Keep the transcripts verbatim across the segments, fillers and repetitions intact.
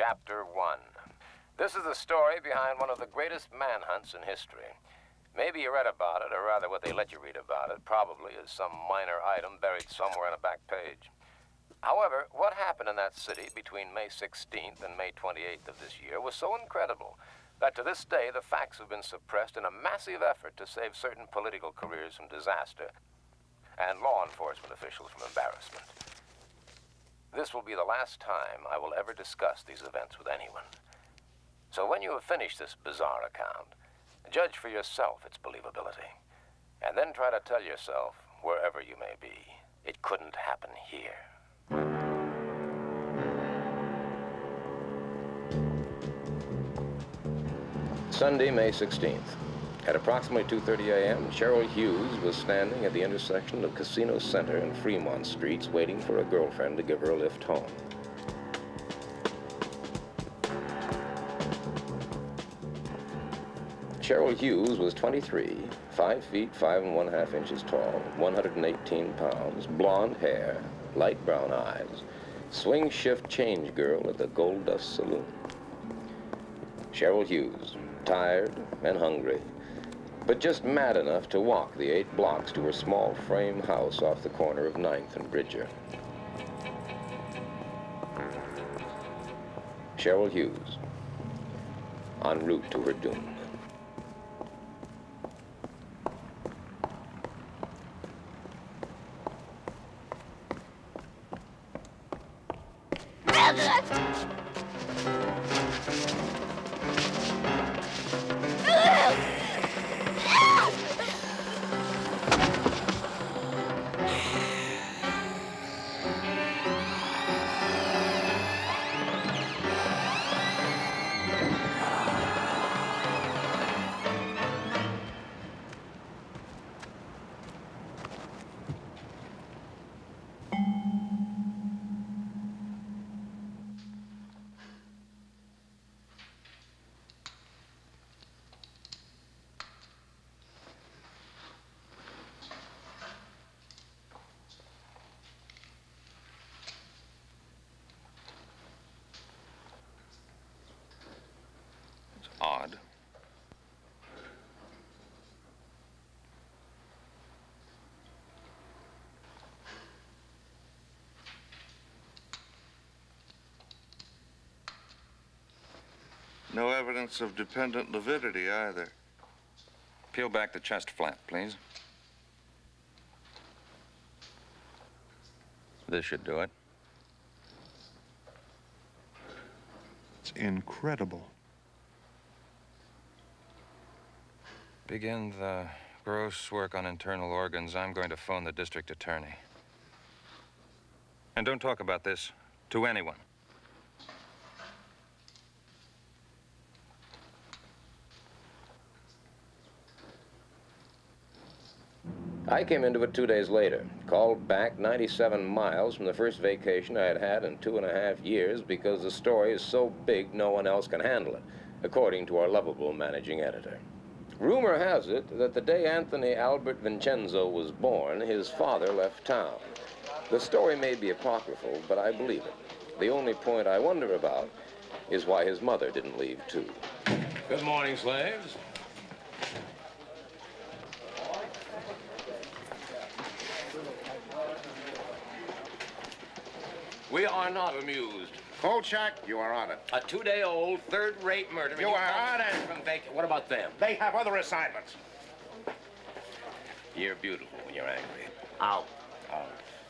Chapter one. This is the story behind one of the greatest manhunts in history. Maybe you read about it, or rather what they let you read about it, probably as some minor item buried somewhere on a back page. However, what happened in that city between May sixteenth and May twenty-eighth of this year was so incredible that to this day the facts have been suppressed in a massive effort to save certain political careers from disaster and law enforcement officials from embarrassment. This will be the last time I will ever discuss these events with anyone. So when you have finished this bizarre account, judge for yourself its believability, and then try to tell yourself, wherever you may be, it couldn't happen here. Sunday, May sixteenth. At approximately two thirty a m, Cheryl Hughes was standing at the intersection of Casino Center and Fremont Streets waiting for a girlfriend to give her a lift home. Cheryl Hughes was twenty-three, five feet, five and one half inches tall, one hundred eighteen pounds, blonde hair, light brown eyes, swing shift change girl at the Gold Dust Saloon. Cheryl Hughes, tired and hungry, but just mad enough to walk the eight blocks to her small frame house off the corner of ninth and Bridger. Cheryl Hughes, en route to her doom. Odd. No evidence of dependent lividity either. Peel back the chest flap, please. This should do it. It's incredible. Begin the gross work on internal organs. I'm going to phone the district attorney. And don't talk about this to anyone. I came into it two days later, called back ninety-seven miles from the first vacation I had had in two and a half years because the story is so big no one else can handle it, according to our lovable managing editor. Rumor has it that the day Anthony Albert Vincenzo was born, his father left town. The story may be apocryphal, but I believe it. The only point I wonder about is why his mother didn't leave, too. Good morning, slaves. We are not amused. Kolchak, you are on it. A two-day-old, third-rate murder. You are on it. From vac- what about them? They have other assignments. You're beautiful when you're angry. Out. Out.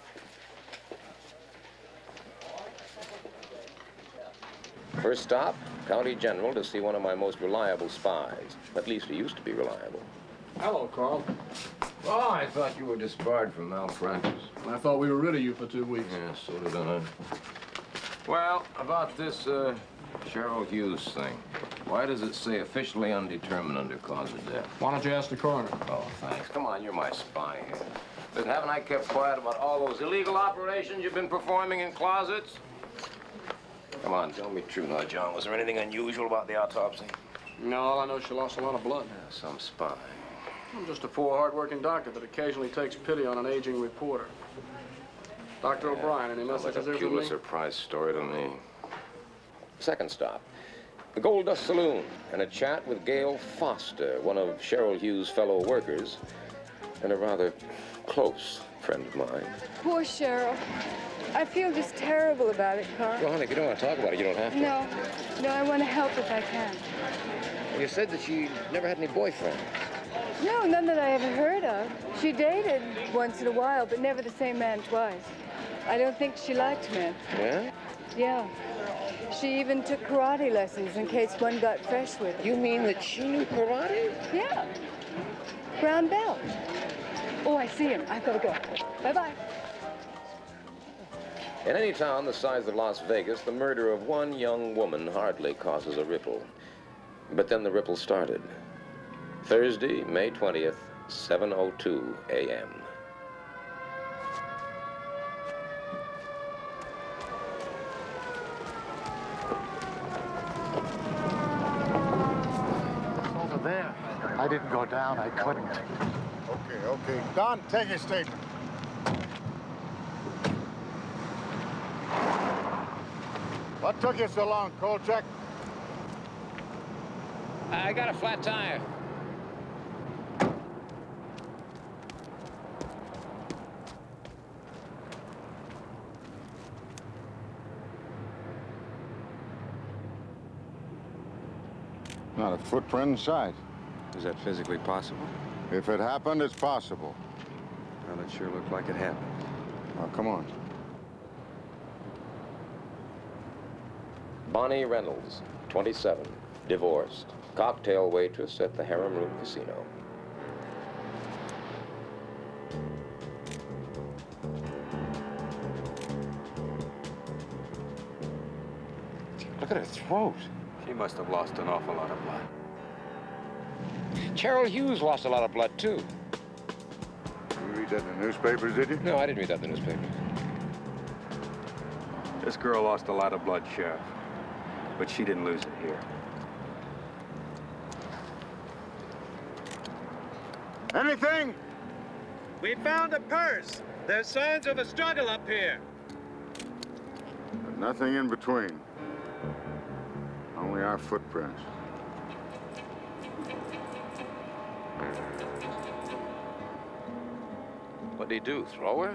First stop, County General to see one of my most reliable spies. At least he used to be reliable. Hello, Carl. Oh, I thought you were disbarred from malpractice. I thought we were rid of you for two weeks. Yeah, so did I. Well, about this, uh, Cheryl Hughes thing. Why does it say officially undetermined under cause of death? Why don't you ask the coroner? Oh, thanks. Come on, you're my spy here. But haven't I kept quiet about all those illegal operations you've been performing in closets? Come on, tell me true now, John. Was there anything unusual about the autopsy? No, all I know is she lost a lot of blood. Yeah, some spy. I'm just a poor, hard-working doctor that occasionally takes pity on an aging reporter. Doctor O'Brien, any Sounds like messages a there from me? Pulitzer Prize story to me. Second stop, the Gold Dust Saloon, and a chat with Gail Foster, one of Cheryl Hughes' fellow workers, and a rather close friend of mine. Poor Cheryl. I feel just terrible about it, Carl. Well, honey, if you don't want to talk about it, you don't have to. No, no, I want to help if I can. You said that she never had any boyfriends. No, none that I ever heard of. She dated once in a while, but never the same man twice. I don't think she liked men. Yeah? Yeah. She even took karate lessons in case one got fresh with her. You mean that she knew karate? Yeah. Brown belt. Oh, I see him. I've got to go. Bye-bye. In any town the size of Las Vegas, the murder of one young woman hardly causes a ripple. But then the ripple started. Thursday, May twentieth, seven oh two a m Over there. I didn't go down. I couldn't. Okay, okay. Don, take your statement. What took you so long, Kolchak? I got a flat tire. Not a footprint inside. Is that physically possible? If it happened, it's possible. Well, it sure looked like it happened. Now, come on. Bonnie Reynolds, twenty-seven, divorced, cocktail waitress at the Harem Room Casino. Look at her throat. She must have lost an awful lot of blood. Cheryl Hughes lost a lot of blood, too. You read that in the newspapers, did you? No, I didn't read that in the newspaper. This girl lost a lot of blood, Sheriff. But she didn't lose it here. Anything? We found a purse. There's signs of a struggle up here. But nothing in between. Only our footprints. What'd he do, throw her?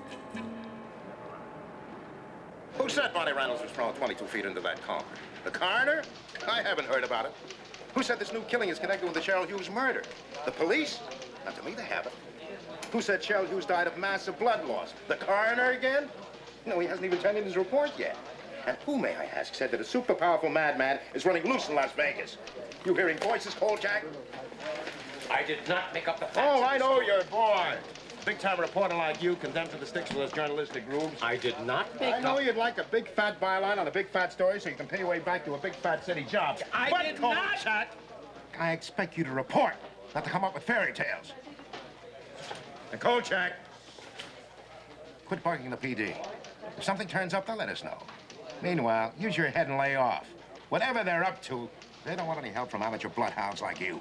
Who said Bonnie Reynolds was thrown twenty-two feet into that car? The coroner? I haven't heard about it. Who said this new killing is connected with the Cheryl Hughes murder? The police? Not to me, they haven't. Who said Cheryl Hughes died of massive blood loss? The coroner again? No, he hasn't even turned in his report yet. And who, may I ask, said that a super powerful madman is running loose in Las Vegas? You hearing voices, Kolchak? I did not make up the facts. Oh, I know your boy. Big-time reporter like you, condemned to the sticks for those journalistic grooves. I did not make I know up... you'd like a big fat byline on a big fat story so you can pay your way back to a big fat city job. I but did Kolchak, not... I expect you to report, not to come up with fairy tales. And Kolchak, quit barking the P D. If something turns up, they'll let us know. Meanwhile, use your head and lay off. Whatever they're up to, they don't want any help from amateur bloodhounds like you.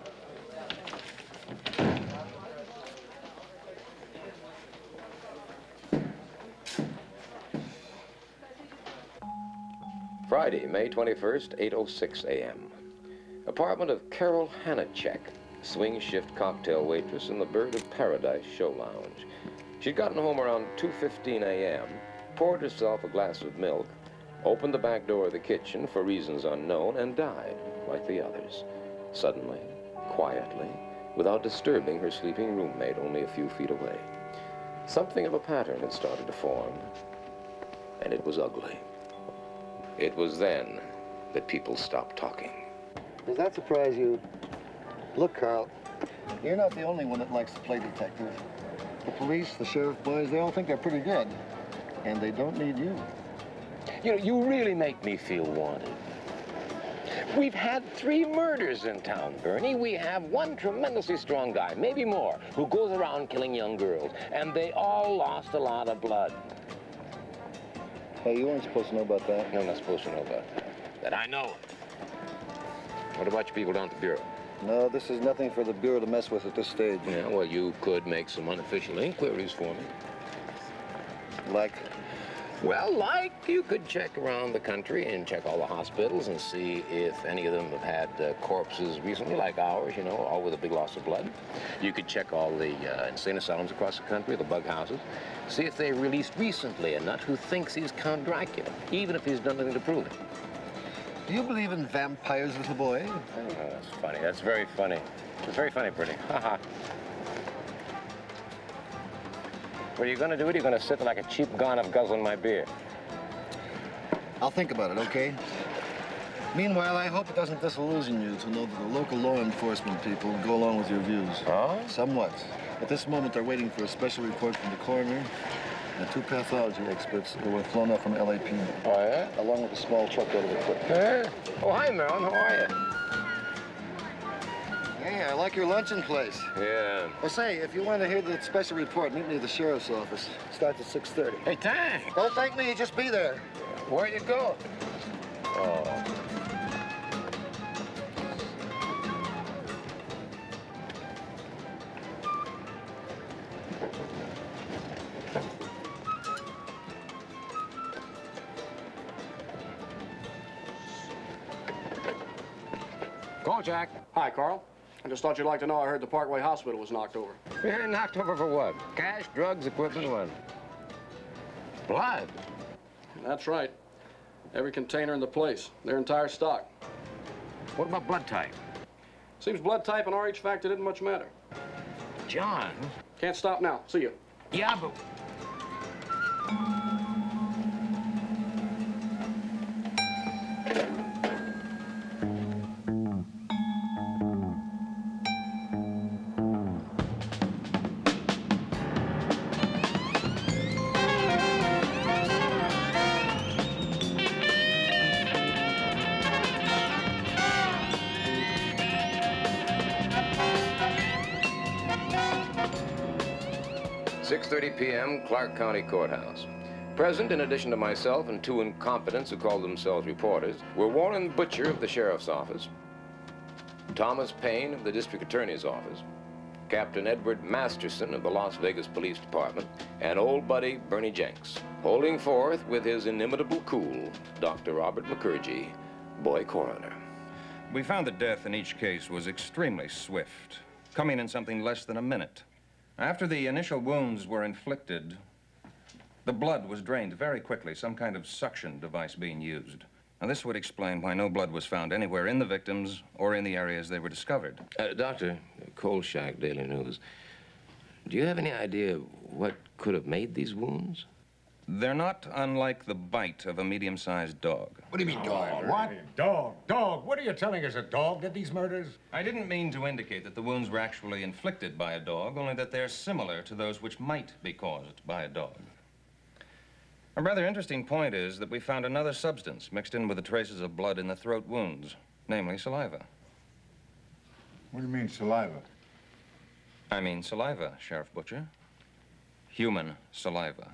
Friday, May twenty-first, eight oh six a m Apartment of Carol Hanachek, swing shift cocktail waitress in the Bird of Paradise show lounge. She'd gotten home around two fifteen a m, poured herself a glass of milk, opened the back door of the kitchen for reasons unknown, and died like the others. Suddenly, quietly, without disturbing her sleeping roommate only a few feet away. Something of a pattern had started to form, and it was ugly. It was then that people stopped talking. Does that surprise you? Look, Carl, you're not the only one that likes to play detective. The police, the sheriff boys, they all think they're pretty good. And they don't need you. You know, you really make me feel wanted. We've had three murders in town, Bernie. We have one tremendously strong guy, maybe more, who goes around killing young girls. And they all lost a lot of blood. Hey, you weren't supposed to know about that. No, I'm not supposed to know about that. That I know it. What about you people down at the Bureau? No, this is nothing for the Bureau to mess with at this stage. Yeah, well, you could make some unofficial inquiries for me. Like? Well, like, you could check around the country and check all the hospitals and see if any of them have had uh, corpses recently, like ours, you know, all with a big loss of blood. You could check all the uh, insane asylums across the country, the bug houses, see if they released recently a nut who thinks he's Count Dracula, even if he's done nothing to prove it. Do you believe in vampires, little boy? Oh, that's funny. That's very funny. It's very funny, Bertie. Ha ha. What are you going to do? Are you going to sit like a cheap gonoph guzzling my beer? I'll think about it, okay? Meanwhile, I hope it doesn't disillusion you to know that the local law enforcement people go along with your views. Oh? Somewhat. At this moment, they're waiting for a special report from the coroner and two pathology experts who were flown up from L A P D. Oh, yeah? Along with a small truckload of equipment. Yeah? Oh, hi, Marilyn. How are you? Hey, I like your luncheon place. Yeah. Well, say, if you want to hear the special report, meet me at the sheriff's office. Starts at six thirty. Hey, thanks. Don't thank me, just be there. Where you go? Oh. Go, Jack. Hi, Carl. I just thought you'd like to know I heard the Parkway Hospital was knocked over. Yeah, knocked over for what? Cash, drugs, equipment, what? Blood. That's right. Every container in the place, their entire stock. What about blood type? Seems blood type and R H factor didn't much matter. John. Can't stop now. See you. Yeah, but... six thirty p m, Clark County Courthouse. Present, in addition to myself and two incompetents who called themselves reporters, were Warren Butcher of the Sheriff's Office, Thomas Payne of the District Attorney's Office, Captain Edward Masterson of the Las Vegas Police Department, and old buddy Bernie Jenks, holding forth with his inimitable cool, Doctor Robert McCurgy, boy coroner. We found that death in each case was extremely swift, coming in something less than a minute. After the initial wounds were inflicted, the blood was drained very quickly, some kind of suction device being used. Now, this would explain why no blood was found anywhere in the victims or in the areas they were discovered. Uh, Doctor, Kolchak, Daily News, do you have any idea what could have made these wounds? They're not unlike the bite of a medium-sized dog. What do you mean, dog? Oh, what? Dog, dog. What are you telling us? A dog did these murders? I didn't mean to indicate that the wounds were actually inflicted by a dog, only that they're similar to those which might be caused by a dog. A rather interesting point is that we found another substance mixed in with the traces of blood in the throat wounds, namely saliva. What do you mean, saliva? I mean saliva, Sheriff Butcher. Human saliva.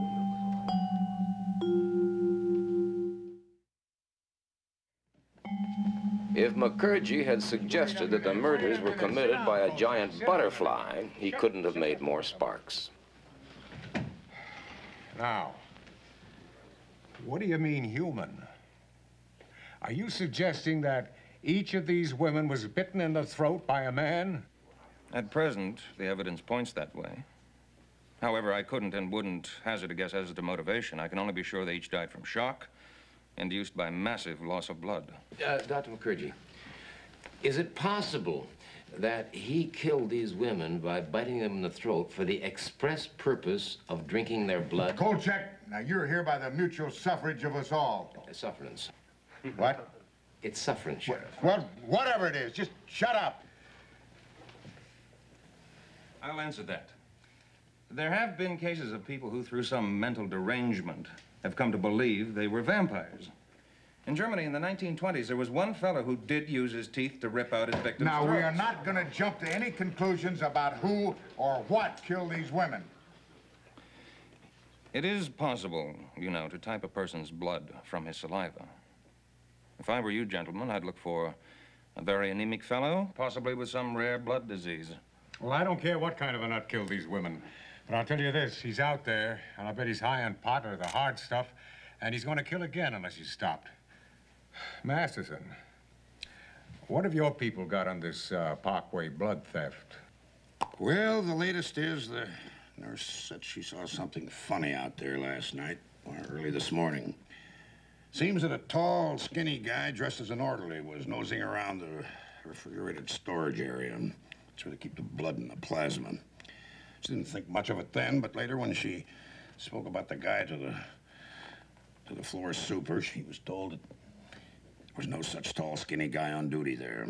If McCurgy had suggested that the murders were committed by a giant butterfly, he couldn't have made more sparks. Now, what do you mean human? Are you suggesting that each of these women was bitten in the throat by a man? At present, the evidence points that way. However, I couldn't and wouldn't hazard a guess as to motivation. I can only be sure they each died from shock, induced by massive loss of blood. Uh, Doctor McCurgy, is it possible that he killed these women by biting them in the throat for the express purpose of drinking their blood? Kolchak, now you're here by the mutual suffrage of us all. Uh, sufferance. What? It's sufferance, Sheriff. Well, whatever it is, just shut up. I'll answer that. There have been cases of people who, through some mental derangement, have come to believe they were vampires. In Germany in the nineteen twenties, there was one fellow who did use his teeth to rip out his victims' Now, throats. we are not going to jump to any conclusions about who or what killed these women. It is possible, you know, to type a person's blood from his saliva. If I were you, gentlemen, I'd look for a very anemic fellow, possibly with some rare blood disease. Well, I don't care what kind of a nut killed these women. But I'll tell you this, he's out there, and I bet he's high on pot or the hard stuff, and he's going to kill again unless he's stopped. Masterson, what have your people got on this uh, Parkway blood theft? Well, the latest is the nurse said she saw something funny out there last night, or early this morning. Seems that a tall, skinny guy dressed as an orderly was nosing around the refrigerated storage area. That's where they keep the blood and the plasma. She didn't think much of it then, but later when she spoke about the guy to the to the floor super, she was told that there was no such tall, skinny guy on duty there.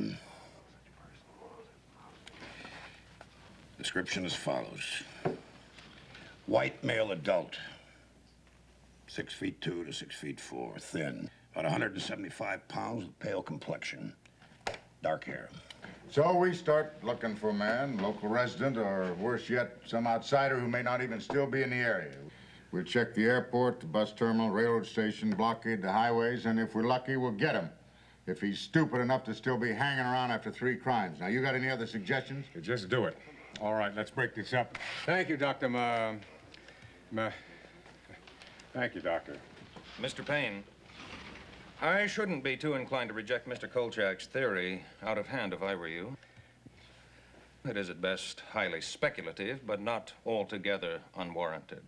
Description as follows. White male adult. Six feet two to six feet four, thin. About one hundred seventy-five pounds with pale complexion. Dark hair. So we start looking for a man, local resident, or worse yet, some outsider who may not even still be in the area. We'll check the airport, the bus terminal, railroad station, blockade the highways, and if we're lucky, we'll get him. If he's stupid enough to still be hanging around after three crimes. Now, you got any other suggestions? Just do it. All right, let's break this up. Thank you, Doctor Ma... Ma... Thank you, Doctor. Mister Payne, I shouldn't be too inclined to reject Mister Kolchak's theory out of hand if I were you. It is at best highly speculative, but not altogether unwarranted.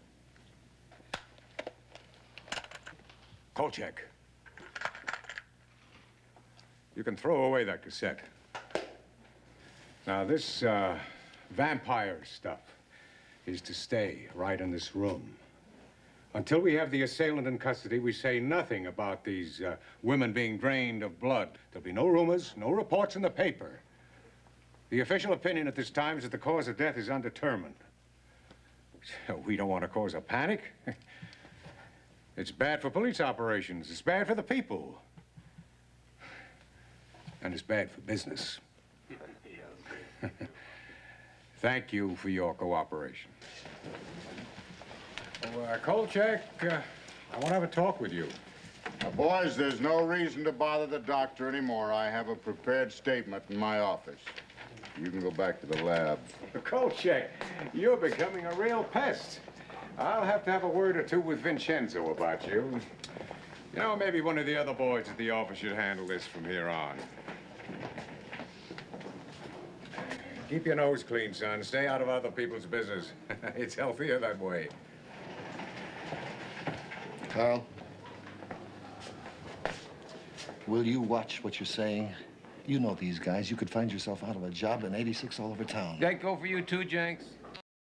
Kolchak, you can throw away that cassette. Now, this uh, vampire stuff is to stay right in this room. Until we have the assailant in custody, we say nothing about these uh, women being drained of blood. There'll be no rumors, no reports in the paper. The official opinion at this time is that the cause of death is undetermined. We don't want to cause a panic. It's bad for police operations. It's bad for the people. And it's bad for business. Thank you for your cooperation. Oh, uh, Kolchak, uh, I want to have a talk with you. Now, boys, there's no reason to bother the doctor anymore. I have a prepared statement in my office. You can go back to the lab. Kolchak, you're becoming a real pest. I'll have to have a word or two with Vincenzo about you. You know, maybe one of the other boys at the office should handle this from here on. Keep your nose clean, son. Stay out of other people's business. It's healthier that way. Carl, will you watch what you're saying? You know these guys. You could find yourself out of a job in eighty-six all over town. That go for you too, Jenks?